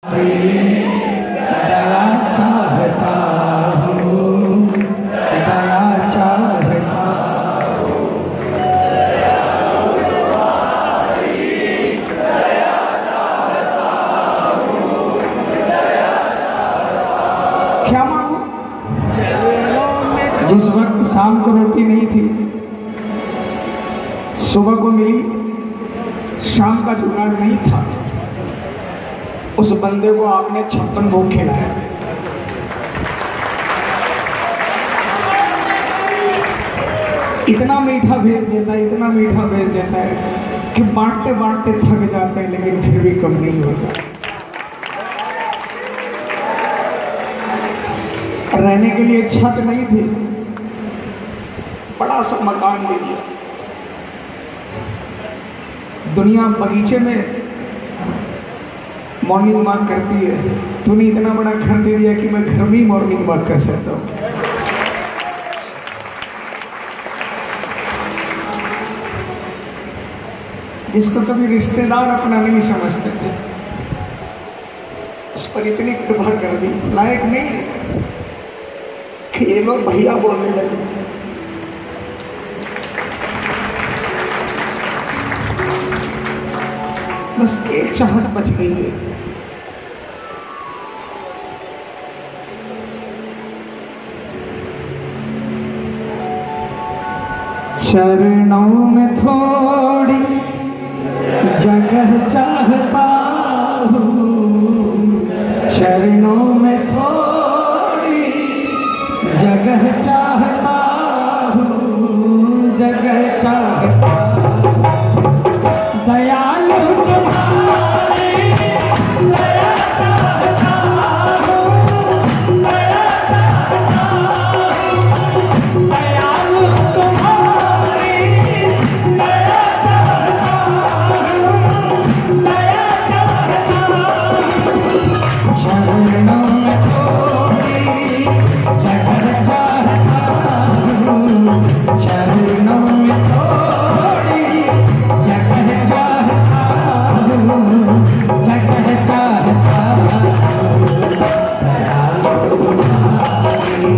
दया चाहता हूँ, दया चाहता हूँ। क्या मांगू? जिस वक्त शाम को रोटी नहीं थी, सुबह को मिली, शाम का जुगाड़ नहीं था, उस बंदे को आपने 56 भोग खिलाया। इतना मीठा भेज देता है, इतना मीठा भेज देता है कि बांटते बांटते थक जाते हैं, लेकिन फिर भी कम नहीं होता। रहने के लिए छत नहीं थी, बड़ा सा मकान दे दिया। दुनिया बगीचे में मॉर्निंग वॉक करती है, तूने इतना बड़ा घर दे दिया कि मैं घर में ही मॉर्निंग वॉक कर सकता हूँ। जिसको कभी रिश्तेदार अपना नहीं समझते थे, उस पर इतनी कृपा कर दी। लायक नहीं कि ये लोग भैया बोलने लगे। बस एक चाहत बच गई है, चरणों में थोड़ी जगह चाहता हूँ, चरणों में थोड़ी जगह चाहता हूँ, जगह चाहता हूँ। दयालु तुम्हारी दया चाहता हूँ, दया चाहता हूँ। दयालु तुम्हारी दया चाहता हूँ, दया चाहता हूँ। चरणों में थोड़ी जगह चाहता हूँ, चरणों में थोड़ी जगह चाहता हूँ, जगह चाहता हूँ। दयालु तुम्हारी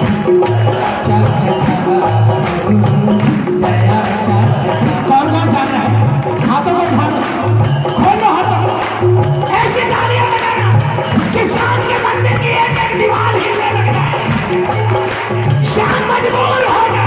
चाहता हूँ, दया चाहता हूँ। कौन चाहता है? हाथों में ढालो, खोलो हाथों, ऐसे तालियां बजाना कि शाम के मंदिर की एक दीवार हिलने लग जाए, शाम मजबूर हो जाए।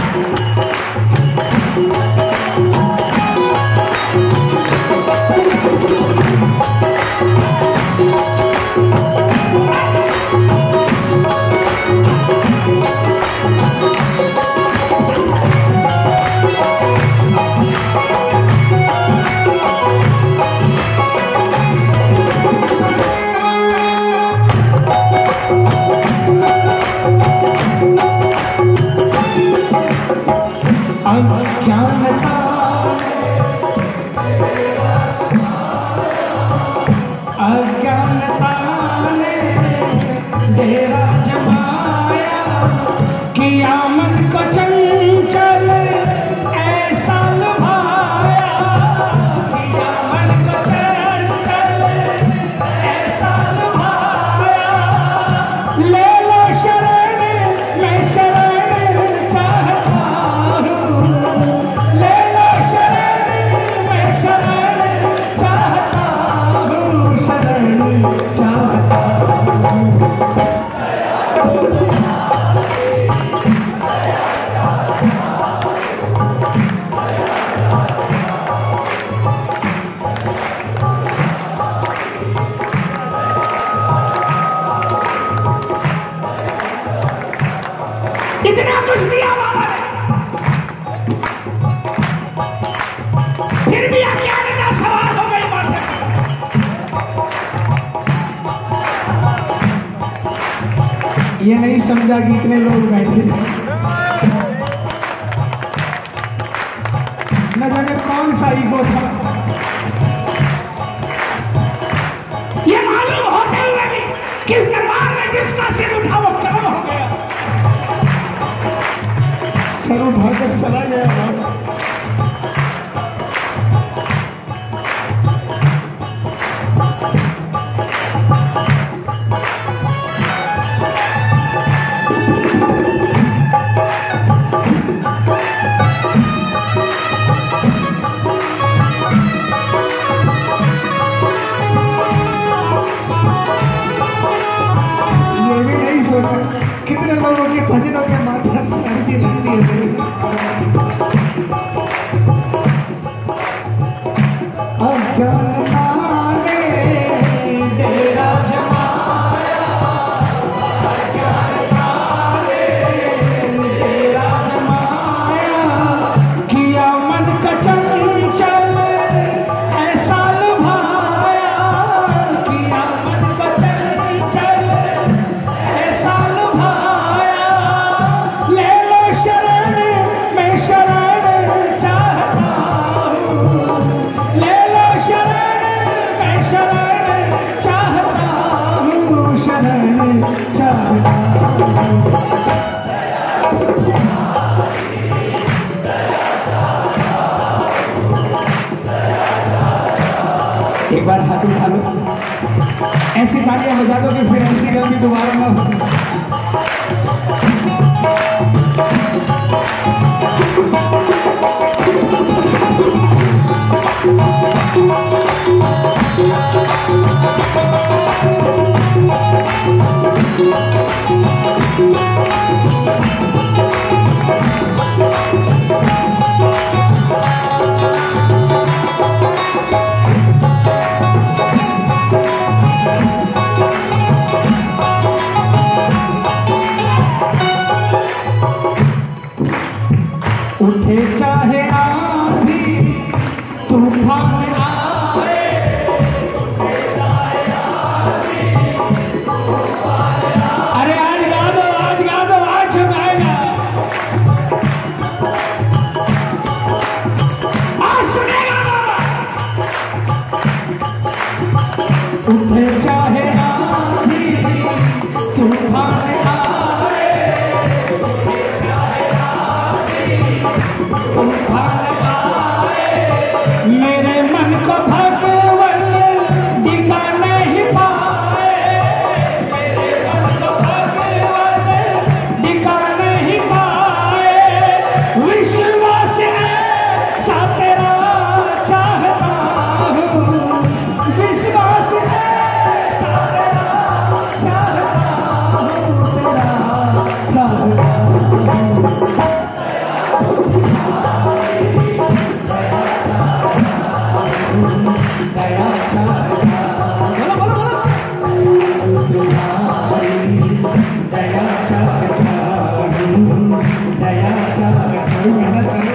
अज्ञानता ने डेरा जमाया, किया मन को चंचल ऐसा लुभाया, किया मन को चंचल ऐसा लुभाया। ले लो शरण मैं शरण चाहता हूँ, ले लो शरण मैं शरण चाहता हूँ, शरण चाहता हूँ। इतना कुछ दिया बाबा ने, फिर भी अज्ञानता सवार हो गई बात। ये नहीं समझा कि इतने लोग बैठे थे, न जाने कौन सा ईगो था। ये मालूम होते हुए भी किस दरबार में जिसका सिर उठा वो कर्म हो गया, सर उठाकर चला गया बाबा। शरण चाहता एक बार हाथ उठा लो, ऐसी तालियां बजा दो कि फिर ऐसी गलती दोबारा ना हो। उठे चाहे आंधी तूफान आए, अरे आज गा दो, आज गा दो, आज गाएगा, आज सुनेगा बाबा। उठे चाहे आंधी तूफान मेरे मन को भगवन दिखा नहीं पाए, मेरे मन को भगवन दिखा नहीं पाए, विश्वास ऐसा तेरा चाहता हूँ, विश्वास ऐसा तेरा चाहता हूँ, तेरा चाहता हूँ। दया चाहता, दया चाहता, दया चाहता, मेहनत करो।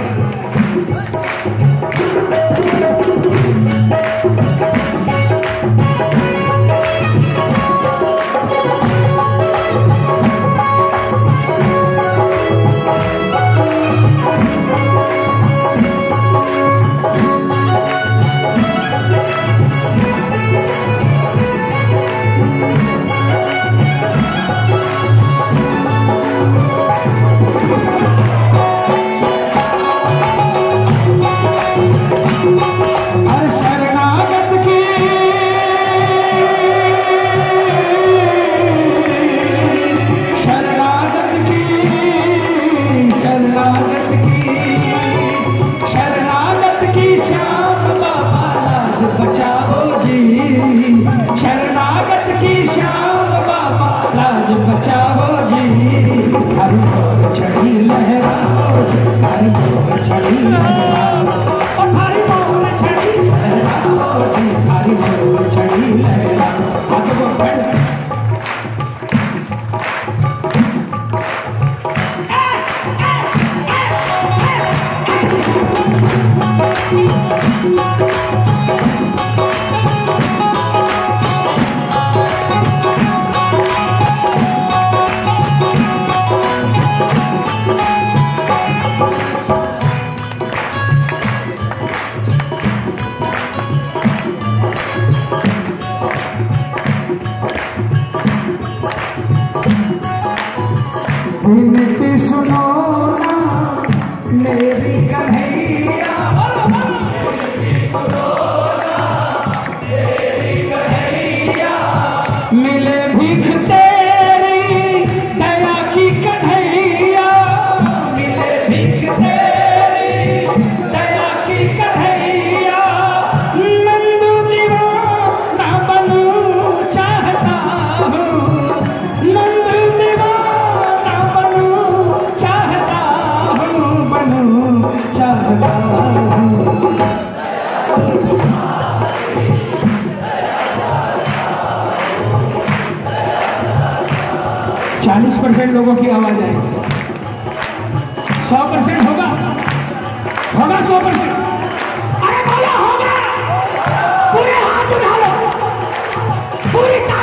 विनती सुनो ना मेरी कन्हैया, मिले भीख तेरी दया की कन्हैया, मिले भीख तेरी दया की कन्हैया, नंदू दीवाना बनूं चाहता हूँ, नंदू दीवाना बनूं चाहता हूँ, बनूं चाहता हूँ। 40% लोगों की आवाज आएगी, 100% होगा, होगा 100%। अरे बोला होगा, पूरे हाथ उठा लो, पूरी